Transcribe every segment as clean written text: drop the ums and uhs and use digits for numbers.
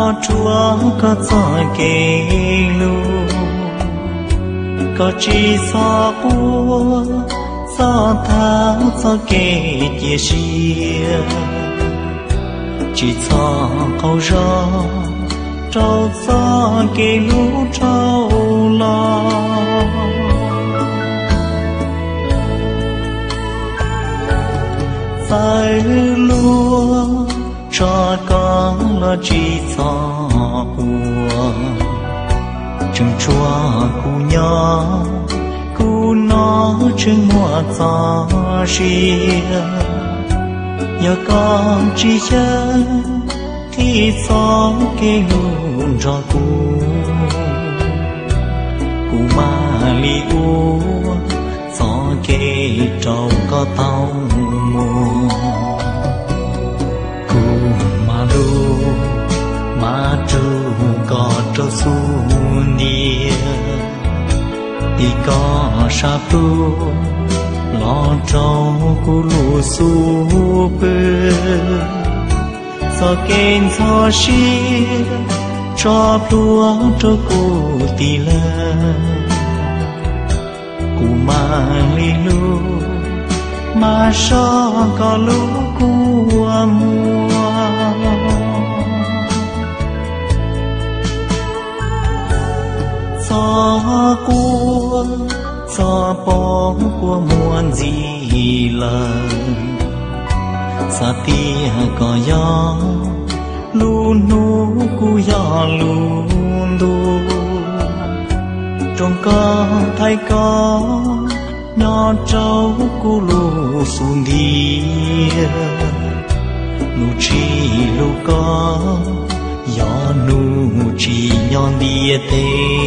chúa có cho kê lu có chỉ so bùa so tháo so kê chia chia chỉ cho câu gió trâu so kê lu trâu lo phải lúa cho con là chỉ cho bùa chừng chua cu nhỏ cu nó chừng mua cho ria nhớ con chỉ chơi thì gió kê luôn cho cu mà li u gió kê trâu có tàu mùa mà trừ có trâu xuống đi đi có sáp tu lo trâu cu lu su bơ so kênh so xí cho lúa trâu cu tì lơ cu mà li lu mà so có lu cu mua gió cua gió bóng của muôn gì lần xa tia có gió luôn nú cu gió luôn đu trong con thay có nhỏ trâu cu lu xuống đi nu chi lu có gió nu chỉ nhon đi tê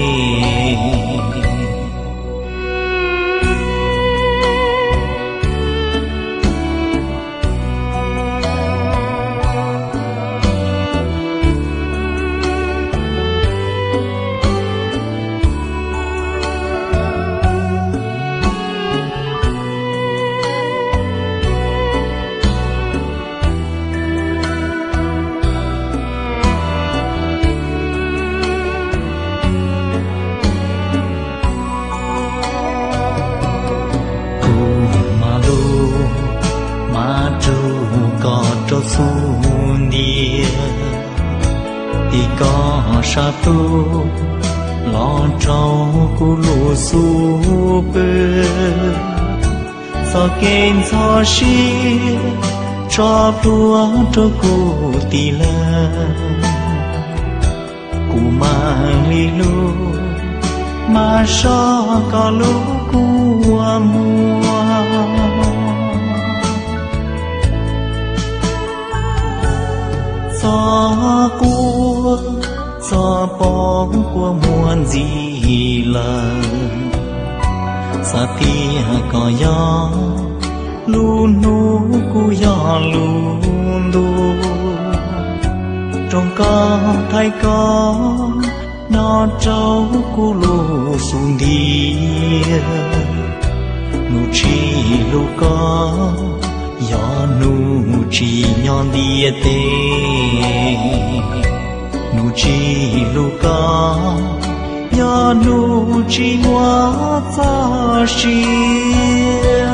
xuống đi thì có sáp tu lo trâu cu lu su bơ so kênh so xí cho lúa trâu cu tì lơ cu mang li lu mà so có lu cu mua gió cua gió bóng của muôn gì lần xa tia có gió luôn nú cu gió luôn đu trong con thay có nó trâu cu lu xuống đi nu chi lu có gió nu chỉ nhon đi tê nu chi lu có gió nu chỉ ngoa xa xia